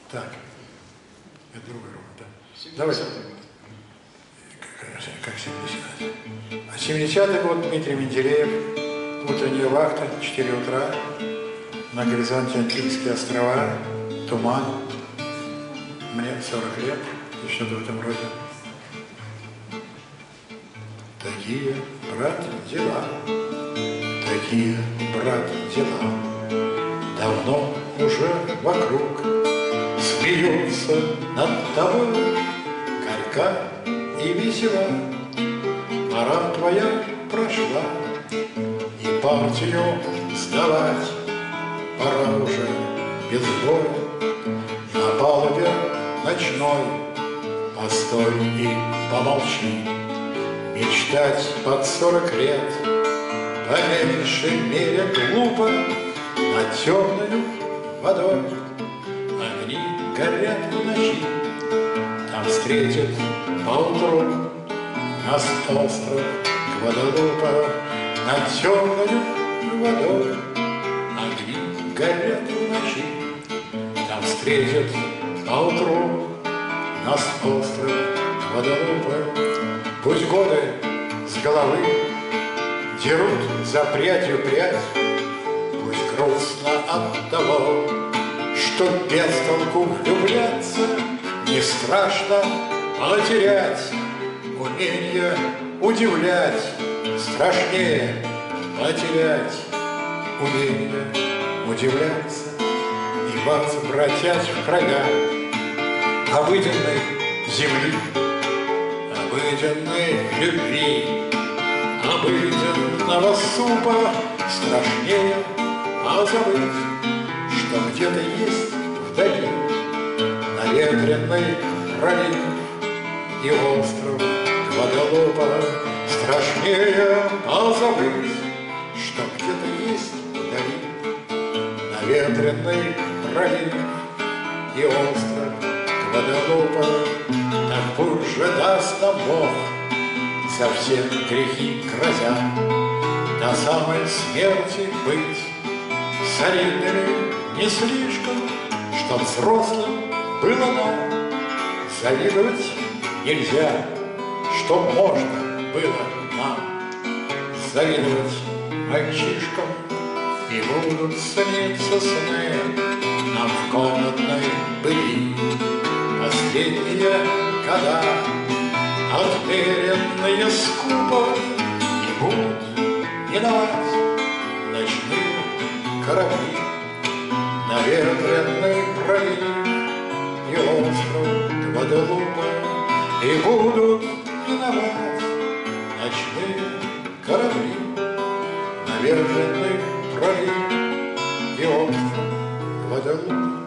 Так, это другой ровно, да. Давайте. Как 70-й? А 70-й год Дмитрий Менделеев, утренняя вахта, 4 утра, на горизонте Антильские острова, туман, мне 40 лет, и что-то в этом роде. Такие, брат, дела, такие, брат, дела, давно уже вокруг смеются над тобой, горька и весела. Пора твоя прошла, и партию сдавать пора уже без боя. На палубе ночной постой и помолчи. Мечтать под 40 лет по меньшей мере глупо. Над темною водой огни горят в ночи. Там встретит поутру нас остров Гваделупа. Над темною водой огни горят в ночи. Там встретит поутру нас остров Гваделупа. Пусть годы с головы дерут за прядью прядь, пусть грустно от того, что без толку влюбляться, не страшно потерять умение удивлять, страшнее потерять умение удивляться и вас бродять в края обыденной земли, обыденной любви, обыденного супа. Страшнее позабыть, что где-то есть вдали наветренный пролив и остров Гваделупа. Страшнее позабыть, что где-то есть вдали наветренный пролив и остров Гваделупа. Так пусть же даст нам Бог за все грехи грозя до самой смерти быть солидными не слишком, чтоб взрослым было нам завидовать нельзя, чтоб можно было нам завидовать мальчишкам. И будут сниться сны нам в комнатной пыли последние года, отмеренные скупо, и будут миновать ночные корабли, наветренный пролив и остров Гваделупа, и будут миновать ночные корабли, наветренный пролив и остров Гваделупа.